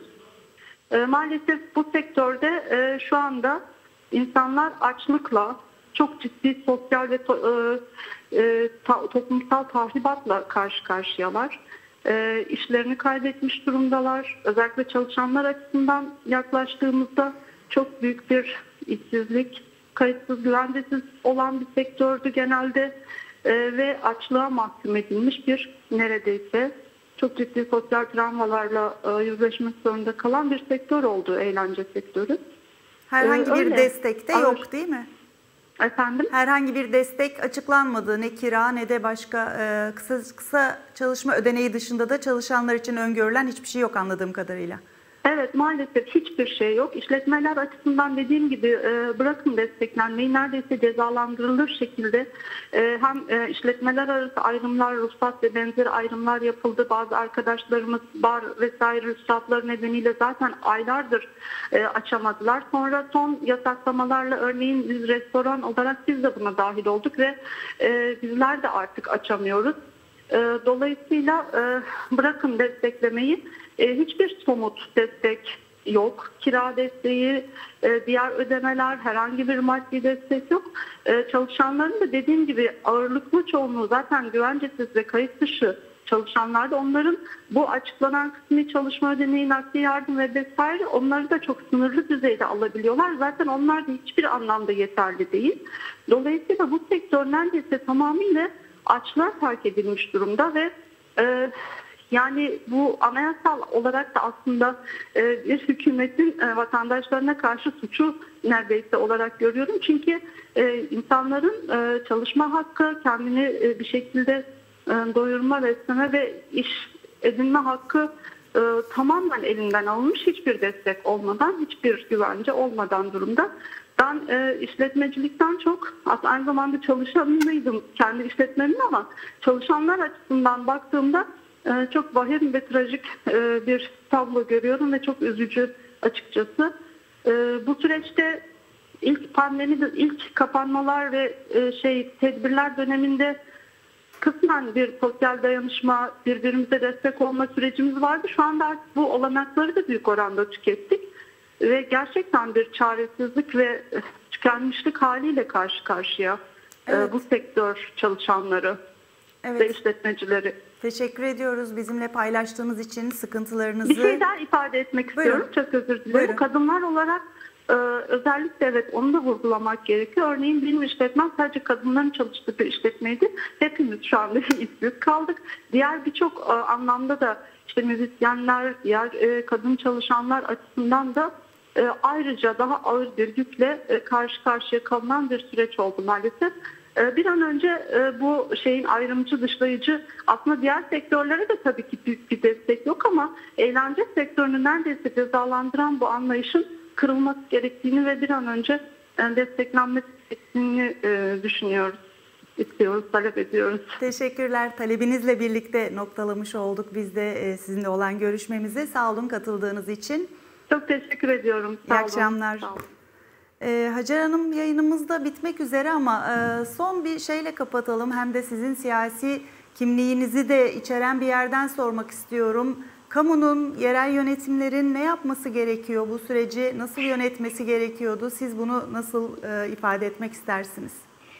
E, maalesef bu sektörde e, şu anda insanlar açlıkla, çok ciddi sosyal ve to, e, e, ta, toplumsal tahribatla karşı karşıyalar. E, işlerini kaybetmiş durumdalar. Özellikle çalışanlar açısından yaklaştığımızda çok büyük bir işsizlik, kayıtsız, güvencesiz olan bir sektördü genelde e, ve açlığa mahkum edilmiş bir neredeyse çok ciddi sosyal travmalarla e, yüzleşmek zorunda kalan bir sektör oldu eğlence sektörü. Herhangi Ee, bir öyle. destek de Ağır. yok değil mi? Efendim? Herhangi bir destek açıklanmadı. Ne kira ne de başka e, kısa kısa çalışma ödeneği dışında da çalışanlar için öngörülen hiçbir şey yok anladığım kadarıyla. Evet, maalesef hiçbir şey yok. İşletmeler açısından dediğim gibi e, bırakın desteklenmeyi, neredeyse cezalandırılır şekilde e, hem e, işletmeler arası ayrımlar, ruhsat ve benzeri ayrımlar yapıldı. Bazı arkadaşlarımız bar vesaire ruhsatları nedeniyle zaten aylardır e, açamadılar. Sonra son yasaklamalarla örneğin biz restoran olarak biz de buna dahil olduk ve e, bizler de artık açamıyoruz. E, dolayısıyla e, bırakın desteklemeyi, E, hiçbir somut destek yok. Kira desteği, e, diğer ödemeler, herhangi bir maddi destek yok. E, çalışanların da dediğim gibi ağırlıklı çoğunluğu zaten güvencesiz ve kayıt dışı çalışanlarda. Onların bu açıklanan kısmi çalışma ödeneği, nakdi yardım ve vesaire onları da çok sınırlı düzeyde alabiliyorlar. Zaten onlar da hiçbir anlamda yeterli değil. Dolayısıyla bu sektör neredeyse tamamıyla açlığa terk edilmiş durumda ve e, yani bu anayasal olarak da aslında e, bir hükümetin e, vatandaşlarına karşı suçu neredeyse olarak görüyorum. Çünkü e, insanların e, çalışma hakkı, kendini e, bir şekilde e, doyurma, besleme ve iş edinme hakkı e, tamamen elinden alınmış, hiçbir destek olmadan, hiçbir güvence olmadan durumda. Ben e, işletmecilikten çok, aslında aynı zamanda çalışanıydım kendi işletmemin, ama çalışanlar açısından baktığımda e, çok vahim ve trajik e, bir tablo görüyorum ve çok üzücü açıkçası. E, bu süreçte ilk pandemi, ilk kapanmalar ve e, şey tedbirler döneminde kısmen bir sosyal dayanışma, birbirimize destek olma sürecimiz vardı. Şu anda artık bu olanakları da büyük oranda tükettik. Ve gerçekten bir çaresizlik ve tükenmişlik haliyle karşı karşıya evet. bu sektör çalışanları evet. ve işletmecileri. Teşekkür ediyoruz bizimle paylaştığınız için, sıkıntılarınızı. Bir şey daha ifade etmek Buyurun. istiyorum. Çok özür dilerim. Buyurun. Kadınlar olarak e, özellikle evet onu da vurgulamak gerekiyor. Örneğin benim işletmem sadece kadınların çalıştığı bir işletmeydi. Hepimiz şu anda işsiz kaldık. Diğer birçok e, anlamda da işte müzisyenler, diğer e, kadın çalışanlar açısından da e, ayrıca daha ağır bir yükle e, karşı karşıya kalınan bir süreç oldu maalesef. E, bir an önce e, bu şeyin ayrımcı, dışlayıcı, aslında diğer sektörlere de tabii ki büyük bir destek yok, ama eğlence sektörünü neredeyse cezalandıran bu anlayışın kırılması gerektiğini ve bir an önce e, desteklenmesi gerektiğini e, düşünüyoruz. İstiyoruz, talep ediyoruz. Teşekkürler. Talebinizle birlikte noktalamış olduk biz de sizinle olan görüşmemizi. Sağ olun katıldığınız için. Çok teşekkür ediyorum. Sağ İyi olun. akşamlar. Sağ olun. Ee, Hacer Hanım, yayınımız da bitmek üzere ama e, son bir şeyle kapatalım. Hem de sizin siyasi kimliğinizi de içeren bir yerden sormak istiyorum. Kamunun, yerel yönetimlerin ne yapması gerekiyor? Bu süreci nasıl yönetmesi gerekiyordu? Siz bunu nasıl e, ifade etmek istersiniz?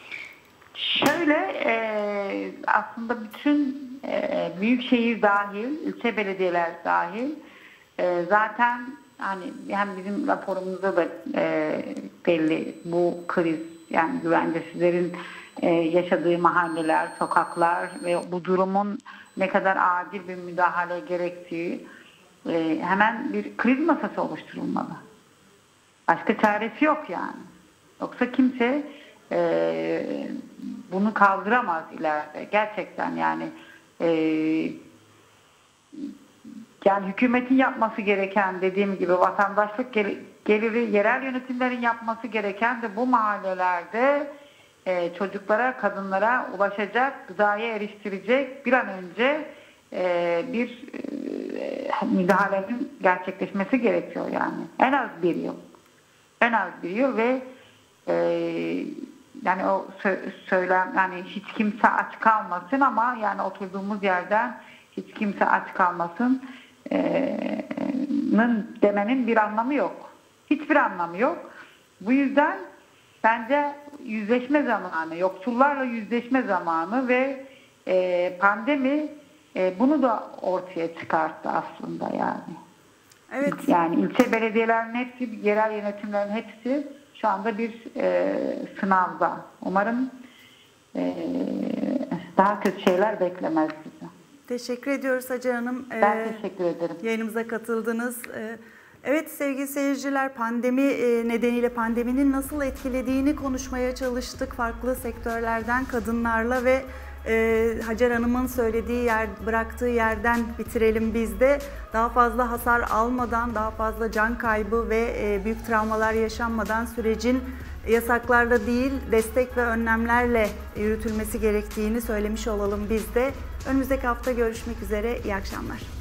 Şöyle e, aslında bütün e, büyükşehir dahil, ilçe belediyeler dahil e, zaten hani hem bizim raporumuzda da e, belli bu kriz, yani güvencesizlerin e, yaşadığı mahalleler, sokaklar ve bu durumun ne kadar acil bir müdahale gerektiği, e, hemen bir kriz masası oluşturulmalı. Başka çaresi yok yani. Yoksa kimse e, bunu kaldıramaz ileride. Gerçekten yani e, yani hükümetin yapması gereken, dediğim gibi vatandaşlık geliri yerel yönetimlerin yapması gereken de bu mahallelerde e, çocuklara, kadınlara ulaşacak, gıdaya eriştirecek bir an önce e, bir e, müdahalenin gerçekleşmesi gerekiyor yani. En az bir yıl. En az bir yıl ve e, yani o sö- söylem yani hiç kimse aç kalmasın ama yani oturduğumuz yerden hiç kimse aç kalmasın e, nın demenin bir anlamı yok. Hiçbir anlamı yok. Bu yüzden bence yüzleşme zamanı, yoksullarla yüzleşme zamanı ve e, pandemi e, bunu da ortaya çıkarttı aslında yani. Evet. Yani ilçe belediyelerin hepsi, yerel yönetimlerin hepsi şu anda bir e, sınavda. Umarım e, daha kötü şeyler beklemez bizi. Teşekkür ediyoruz Hacer Hanım. Ben Ee, teşekkür ederim. Yayınımıza katıldınız. Ee, evet sevgili seyirciler, pandemi e, nedeniyle pandeminin nasıl etkilediğini konuşmaya çalıştık. Farklı sektörlerden kadınlarla ve e, Hacer Hanım'ın söylediği yer, bıraktığı yerden bitirelim biz de. Daha fazla hasar almadan, daha fazla can kaybı ve e, büyük travmalar yaşanmadan sürecin yasaklarla değil, destek ve önlemlerle yürütülmesi gerektiğini söylemiş olalım biz de. Önümüzdeki hafta görüşmek üzere. İyi akşamlar.